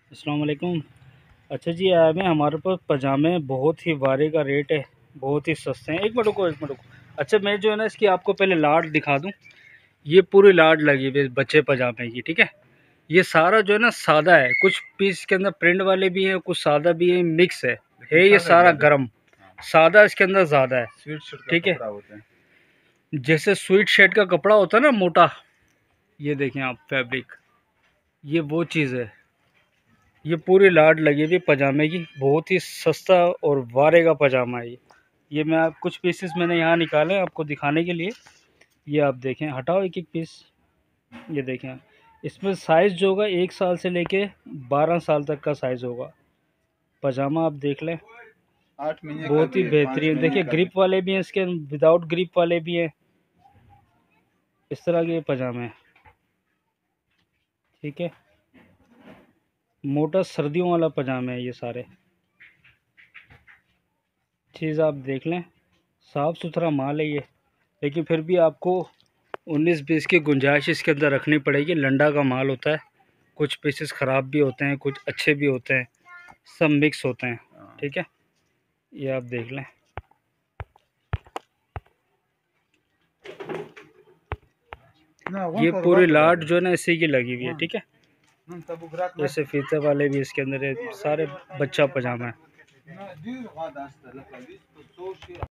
अस्सलाम वालेकुम। अच्छा जी, आया में हमारे पास पजामे बहुत ही वारे का रेट है, बहुत ही सस्ते हैं। एक मिनट रुको, एक मिनट रुको। अच्छा, मैं जो है ना इसकी आपको पहले लाट दिखा दूं। ये पूरी लाट लगी हुई है बच्चे पजामे की, ठीक है। ये सारा जो है ना सादा है, कुछ पीस के अंदर प्रिंट वाले भी हैं, कुछ सादा भी है, मिक्स है ये सारा गरम। सादा इसके अंदर ज़्यादा है, ठीक है। जैसे स्वीट शर्ट का कपड़ा होता है ना मोटा, ये देखें आप फैब्रिक, ये वो चीज़ है। ये पूरी लाट लगी हुई पजामे की, बहुत ही सस्ता और वारे का पजामा है ये मैं आप कुछ पीसेस मैंने यहाँ निकाले हैं आपको दिखाने के लिए। ये आप देखें, हटाओ एक एक पीस। ये देखें, इसमें साइज़ जो होगा 1 साल से लेके 12 साल तक का साइज़ होगा। पजामा आप देख लें, 8 महीने बहुत ही बेहतरीन। देखिए ग्रिप वाले भी हैं इसके, विदाउट ग्रिप वाले भी हैं। इस तरह के पजामे हैं, ठीक है। मोटा सर्दियों वाला पजामा है ये सारे। चीज़ आप देख लें, साफ़ सुथरा माल है ये, लेकिन फिर भी आपको 19-20 की गुंजाइश इसके अंदर रखनी पड़ेगी। लंडा का माल होता है, कुछ पीसेस ख़राब भी होते हैं, कुछ अच्छे भी होते हैं, सब मिक्स होते हैं, ठीक है। ये आप देख लें, ये पूरी लाट जो है ना इसी की लगी हुई है, ठीक है। जैसे फीते वाले भी इसके अंदर है, सारे बच्चा पजामा है।